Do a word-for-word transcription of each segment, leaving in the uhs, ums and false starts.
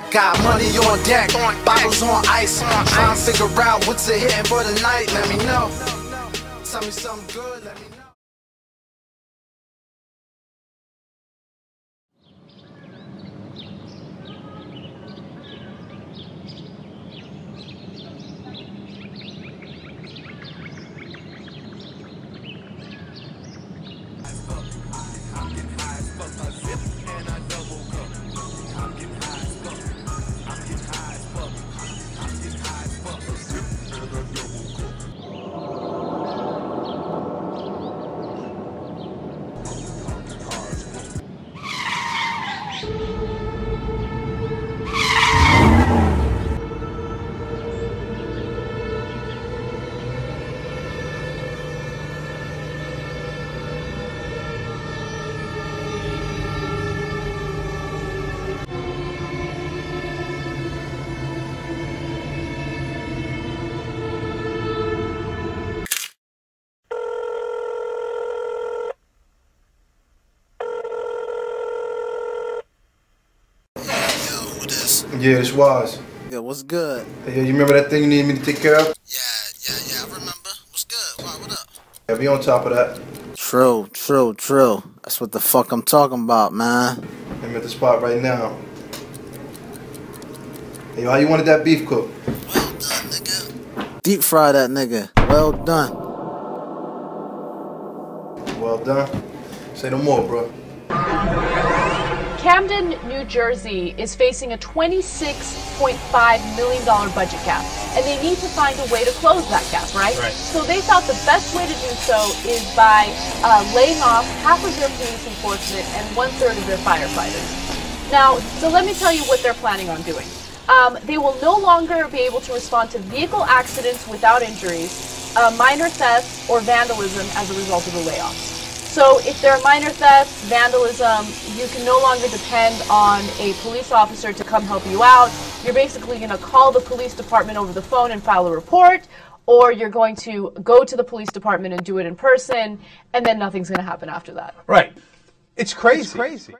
Got money on deck, bottles on ice. Trying to figure out what's a hitting for the night. Let me know. Tell me something good, let me know. Yeah, it's Wise. Yeah, what's good? Hey, yo, you remember that thing you needed me to take care of? Yeah, yeah, yeah, I remember. What's good? Why, what up? Yeah, be on top of that. True, true, true. That's what the fuck I'm talking about, man. I'm at the spot right now. Hey, yo, how you wanted that beef cooked? Well done, nigga. Deep fry that nigga. Well done. Well done. Say no more, bro. Camden, New Jersey is facing a twenty-six point five million dollar budget gap, and they need to find a way to close that gap, right? Right. So they thought the best way to do so is by uh, laying off half of their police enforcement and one-third of their firefighters. Now, so let me tell you what they're planning on doing. Um, they will no longer be able to respond to vehicle accidents without injuries, uh, minor thefts, or vandalism as a result of the layoffs. So if there are minor thefts, vandalism, you can no longer depend on a police officer to come help you out. You're basically going to call the police department over the phone and file a report, or you're going to go to the police department and do it in person, and then nothing's going to happen after that. Right. It's crazy. It's crazy.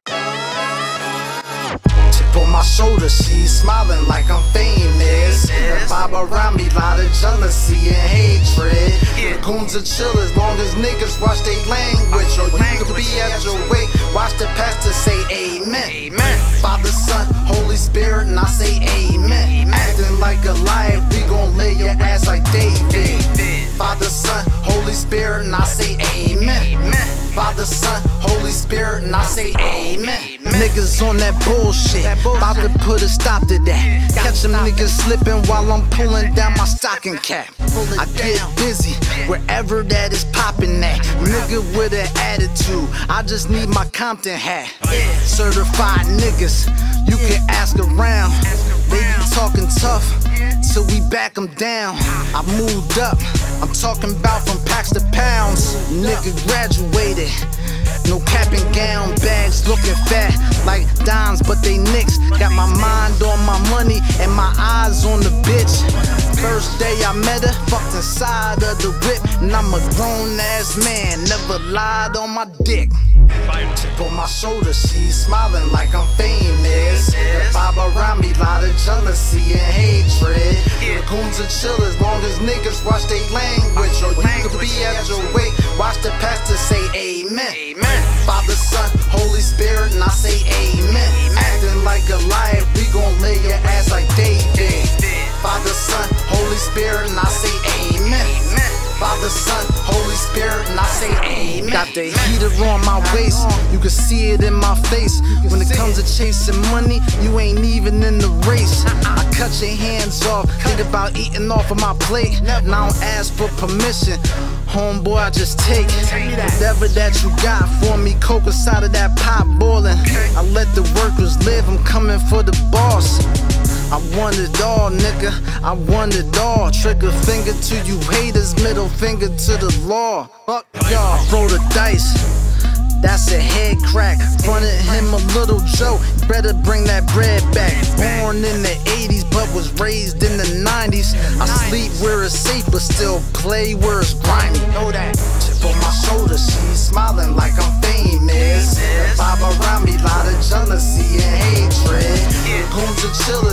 Chip on my shoulder, she's smiling like I'm famous. The vibe around me, lot of jealousy and hatred. Goons are chill as long as niggas watch they language. Or you could be at your way, watch the pastor say amen. Father, Son, Holy Spirit, and I say amen. Acting like a lion, we gon' lay your ass like David. Father, Son, Holy Spirit, and I say amen. Father, Son, Holy Spirit, and I say amen. Niggas on that bullshit, about to put a stop to that. Catch them niggas slipping while I'm pulling down my stocking cap. I get busy wherever that is popping at. Nigga with an attitude, I just need my Compton hat. Certified niggas, you can ask around. They be talking tough, so we back them down. I moved up, I'm talking about from packs to pounds. Nigga graduated, no cap and gown, bags looking fat like dimes, but they nicks. Got my mind on my money and my eyes on the bitch. First day I met her, fucked inside of the whip, and I'm a grown ass man, never lied on my dick. Chip on my shoulder, she's smiling like I'm famous. The vibe around me, lot of jealousy and hatred. Goons are chill as long as niggas watch they language. Or you could be at your way, watch the pastor say amen. Father, Son, Holy Spirit, and I say amen. Acting like a lion, we gon' lay your ass like David. Father, Son, Holy Spirit, and I say amen. Father, Son, Holy Spirit, and I say amen. Got the heater on my waist, you can see it in my face. When it comes to chasing money, you ain't even in the race. I cut your hands off, think about eating off of my plate. And I don't ask for permission, homeboy, I just take whatever that you got for me. Coke inside of that pot boiling. I let the workers live, I'm coming for the boss. I want it all, nigga, I want it all. Trigger finger to you haters, middle finger to the law. Fuck y'all, roll the dice, that's a head crack. Fronted him a little joke, better bring that bread back. Born in the eighties, but was raised in the nineties. I sleep where it's safe, but still play where it's grimy. Know that. Chip on my shoulder, she's smiling like I'm famous. The vibe around me, lot of jealousy and hatred. Goons are chill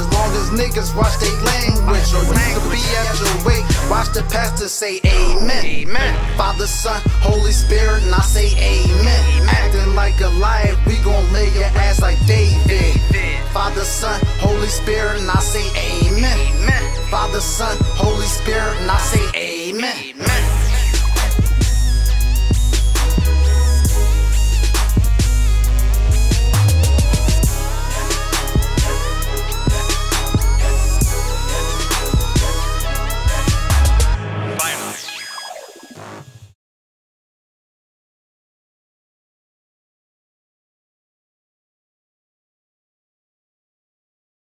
niggas watch they language. Or you could be at your wake, watch the pastor say amen. Amen. Father, Son, Holy Spirit, and I say amen. Acting like Goliath, we gon' lay your ass like David. Father, Son, Holy Spirit, and I say amen. Father, Son, Holy Spirit, and I say amen.